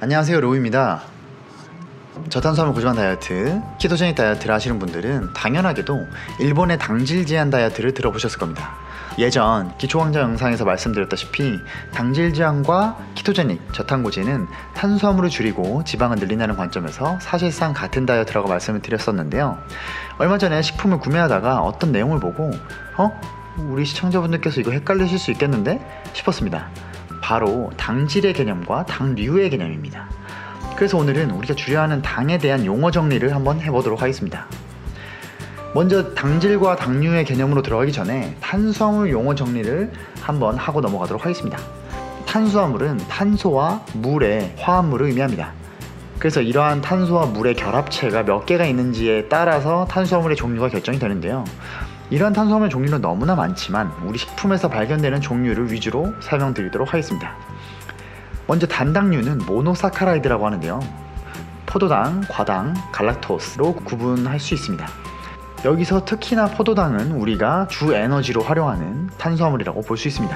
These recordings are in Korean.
안녕하세요, 로우입니다. 저탄수화물 고지방 다이어트, 키토제닉 다이어트를 하시는 분들은 당연하게도 일본의 당질 제한 다이어트를 들어보셨을 겁니다. 예전 기초강좌 영상에서 말씀드렸다시피 당질 제한과 키토제닉, 저탄고지는 탄수화물을 줄이고 지방을 늘린다는 관점에서 사실상 같은 다이어트라고 말씀을 드렸었는데요. 얼마 전에 식품을 구매하다가 어떤 내용을 보고 우리 시청자분들께서 이거 헷갈리실 수 있겠는데? 싶었습니다. 바로 당질의 개념과 당류의 개념입니다. 그래서 오늘은 우리가 주려하는 당에 대한 용어 정리를 한번 해보도록 하겠습니다. 먼저 당질과 당류의 개념으로 들어가기 전에 탄수화물 용어 정리를 한번 하고 넘어가도록 하겠습니다. 탄수화물은 탄소와 물의 화합물을 의미합니다. 그래서 이러한 탄소와 물의 결합체가 몇 개가 있는지에 따라서 탄수화물의 종류가 결정이 되는데요. 이러한 탄수화물 종류는 너무나 많지만 우리 식품에서 발견되는 종류를 위주로 설명드리도록 하겠습니다. 먼저 단당류는 모노사카라이드라고 하는데요. 포도당, 과당, 갈락토스로 구분할 수 있습니다. 여기서 특히나 포도당은 우리가 주 에너지로 활용하는 탄수화물이라고 볼 수 있습니다.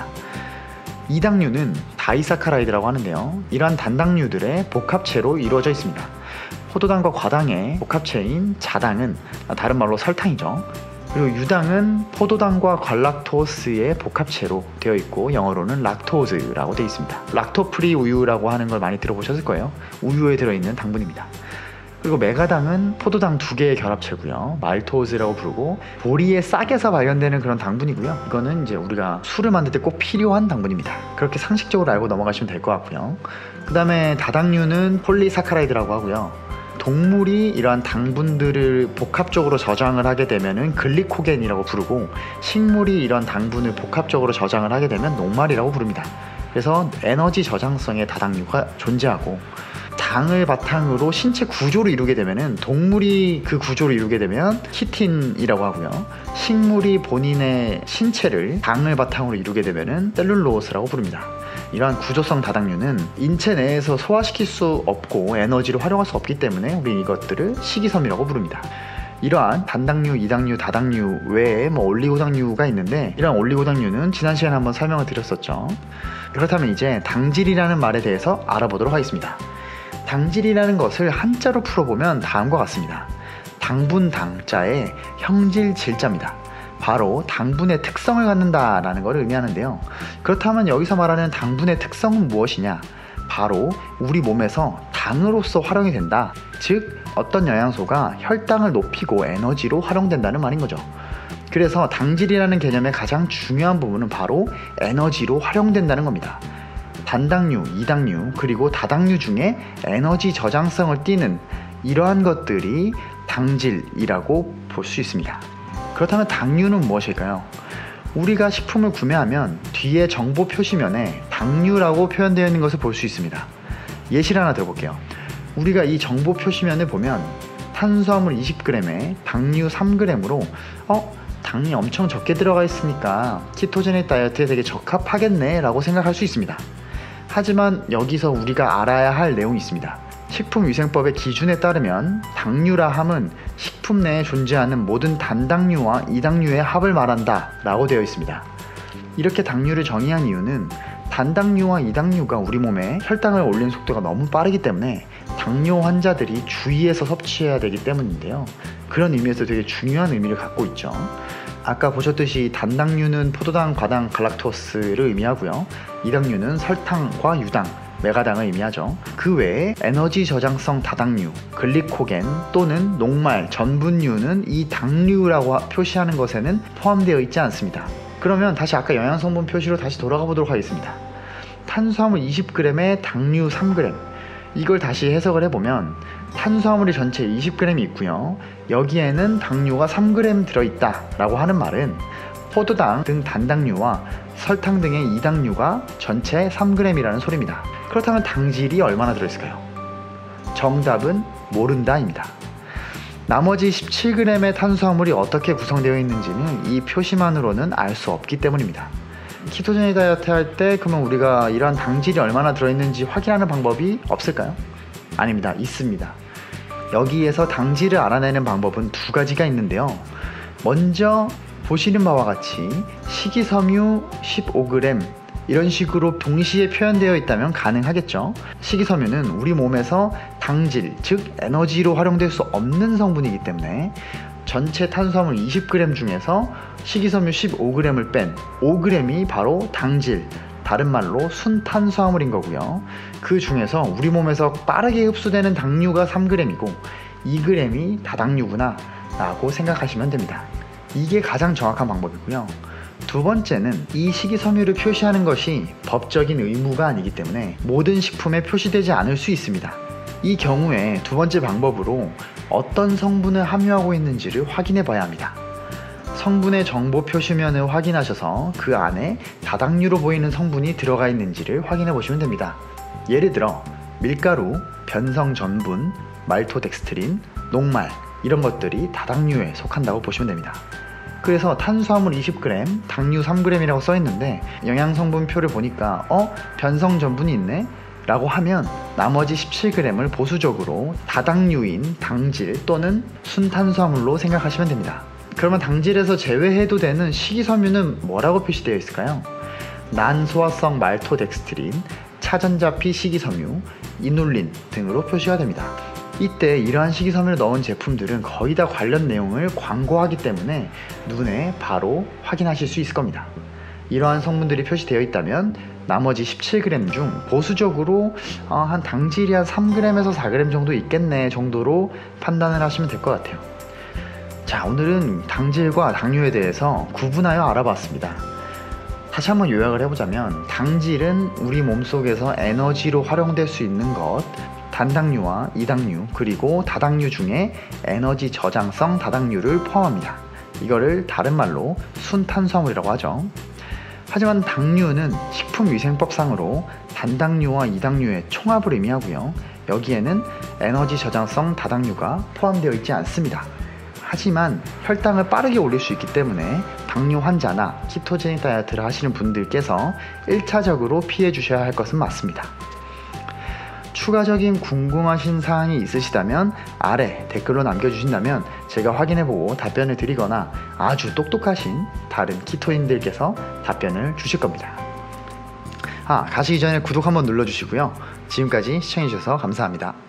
이당류는 다이사카라이드라고 하는데요. 이러한 단당류들의 복합체로 이루어져 있습니다. 포도당과 과당의 복합체인 자당은 다른 말로 설탕이죠. 그리고 유당은 포도당과 갈락토스의 복합체로 되어 있고 영어로는 락토즈라고 되어 있습니다. 락토프리 우유라고 하는 걸 많이 들어보셨을 거예요. 우유에 들어있는 당분입니다. 그리고 메가당은 포도당 2개의 결합체고요. 말토즈라고 부르고 보리의 싹에서 발견되는 그런 당분이고요. 이거는 이제 우리가 술을 만들 때 꼭 필요한 당분입니다. 그렇게 상식적으로 알고 넘어가시면 될 것 같고요. 그 다음에 다당류는 폴리사카라이드라고 하고요. 동물이 이러한 당분들을 복합적으로 저장을 하게 되면은 글리코겐이라고 부르고, 식물이 이런 당분을 복합적으로 저장을 하게 되면 녹말이라고 부릅니다. 그래서 에너지 저장성의 다당류가 존재하고, 당을 바탕으로 신체 구조를 이루게 되면은, 동물이 그 구조를 이루게 되면 키틴이라고 하고요. 식물이 본인의 신체를 당을 바탕으로 이루게 되면은 셀룰로스라고 부릅니다. 이러한 구조성 다당류는 인체 내에서 소화시킬 수 없고 에너지를 활용할 수 없기 때문에 우리 이것들을 식이섬유라고 부릅니다. 이러한 단당류, 이당류, 다당류 외에 올리고당류가 있는데, 이러한 올리고당류는 지난 시간에 한번 설명을 드렸었죠. 그렇다면 이제 당질이라는 말에 대해서 알아보도록 하겠습니다. 당질이라는 것을 한자로 풀어보면 다음과 같습니다. 당분 당자에 형질 질자입니다. 바로 당분의 특성을 갖는다라는 것을 의미하는데요. 그렇다면 여기서 말하는 당분의 특성은 무엇이냐? 바로 우리 몸에서 당으로서 활용이 된다. 즉 어떤 영양소가 혈당을 높이고 에너지로 활용된다는 말인 거죠. 그래서 당질이라는 개념의 가장 중요한 부분은 바로 에너지로 활용된다는 겁니다. 단당류, 이당류, 그리고 다당류 중에 에너지 저장성을 띠는 이러한 것들이 당질이라고 볼 수 있습니다. 그렇다면 당류는 무엇일까요? 우리가 식품을 구매하면 뒤에 정보 표시면에 당류라고 표현되어 있는 것을 볼 수 있습니다. 예시를 하나 들어볼게요. 우리가 이 정보 표시면을 보면 탄수화물 20g에 당류 3g으로 당이 엄청 적게 들어가 있으니까 키토제닉 다이어트에 되게 적합하겠네 라고 생각할 수 있습니다. 하지만 여기서 우리가 알아야 할 내용이 있습니다. 식품위생법의 기준에 따르면 당류라 함은 식품 내에 존재하는 모든 단당류와 이당류의 합을 말한다 라고 되어 있습니다. 이렇게 당류를 정의한 이유는 단당류와 이당류가 우리 몸에 혈당을 올리는 속도가 너무 빠르기 때문에 당뇨 환자들이 주의해서 섭취해야 되기 때문인데요. 그런 의미에서 되게 중요한 의미를 갖고 있죠. 아까 보셨듯이 단당류는 포도당, 과당, 갈락토스를 의미하고요. 이당류는 설탕과 유당, 메가당을 의미하죠. 그 외에 에너지 저장성 다당류, 글리코겐 또는 녹말, 전분류는 이 당류라고 표시하는 것에는 포함되어 있지 않습니다. 그러면 다시 아까 영양성분 표시로 다시 돌아가 보도록 하겠습니다. 탄수화물 20g에 당류 3g, 이걸 다시 해석을 해보면 탄수화물이 전체 20g이 있고요. 여기에는 당류가 3g 들어있다 라고 하는 말은 포도당 등 단당류와 설탕 등의 이당류가 전체 3g이라는 소리입니다. 그렇다면 당질이 얼마나 들어있을까요? 정답은 모른다입니다. 나머지 17g의 탄수화물이 어떻게 구성되어 있는지는 이 표시만으로는 알 수 없기 때문입니다. 키토제닉 다이어트 할 때 그러면 우리가 이러한 당질이 얼마나 들어있는지 확인하는 방법이 없을까요? 아닙니다. 있습니다. 여기에서 당질을 알아내는 방법은 두 가지가 있는데요. 먼저 보시는 바와 같이 식이섬유 15g 이런 식으로 동시에 표현되어 있다면 가능하겠죠. 식이섬유는 우리 몸에서 당질, 즉 에너지로 활용될 수 없는 성분이기 때문에 전체 탄수화물 20g 중에서 식이섬유 15g을 뺀 5g이 바로 당질, 다른 말로 순탄수화물인 거고요. 그 중에서 우리 몸에서 빠르게 흡수되는 당류가 3g이고 2g이 다당류구나 라고 생각하시면 됩니다. 이게 가장 정확한 방법이고요. 두 번째는 이 식이섬유를 표시하는 것이 법적인 의무가 아니기 때문에 모든 식품에 표시되지 않을 수 있습니다. 이 경우에 두 번째 방법으로 어떤 성분을 함유하고 있는지를 확인해 봐야 합니다. 성분의 정보 표시면을 확인하셔서 그 안에 다당류로 보이는 성분이 들어가 있는지를 확인해 보시면 됩니다. 예를 들어 밀가루, 변성전분, 말토덱스트린, 녹말 이런 것들이 다당류에 속한다고 보시면 됩니다. 그래서 탄수화물 20g, 당류 3g이라고 써있는데 영양성분표를 보니까 변성전분이 있네? 라고 하면 나머지 17g을 보수적으로 다당류인 당질 또는 순탄수화물로 생각하시면 됩니다. 그러면 당질에서 제외해도 되는 식이섬유는 뭐라고 표시되어 있을까요? 난소화성 말토덱스트린, 차전자피 식이섬유, 이눌린 등으로 표시가 됩니다. 이때 이러한 식이섬유를 넣은 제품들은 거의 다 관련 내용을 광고하기 때문에 눈에 바로 확인하실 수 있을 겁니다. 이러한 성분들이 표시되어 있다면 나머지 17g 중 보수적으로 한 당질이 한 3g에서 4g 정도 있겠네 정도로 판단을 하시면 될 것 같아요. 자, 오늘은 당질과 당류에 대해서 구분하여 알아봤습니다. 다시 한번 요약을 해보자면 당질은 우리 몸속에서 에너지로 활용될 수 있는 것, 단당류와 이당류 그리고 다당류 중에 에너지 저장성 다당류를 포함합니다. 이거를 다른 말로 순탄수화물이라고 하죠. 하지만 당류는 식품위생법상으로 단당류와 이당류의 총합을 의미하고요. 여기에는 에너지 저장성 다당류가 포함되어 있지 않습니다. 하지만 혈당을 빠르게 올릴 수 있기 때문에 당뇨 환자나 키토제닉 다이어트를 하시는 분들께서 1차적으로 피해 주셔야 할 것은 맞습니다. 추가적인 궁금하신 사항이 있으시다면 아래 댓글로 남겨주신다면 제가 확인해보고 답변을 드리거나 아주 똑똑하신 다른 키토인들께서 답변을 주실 겁니다. 가시기 전에 구독 한번 눌러주시고요. 지금까지 시청해주셔서 감사합니다.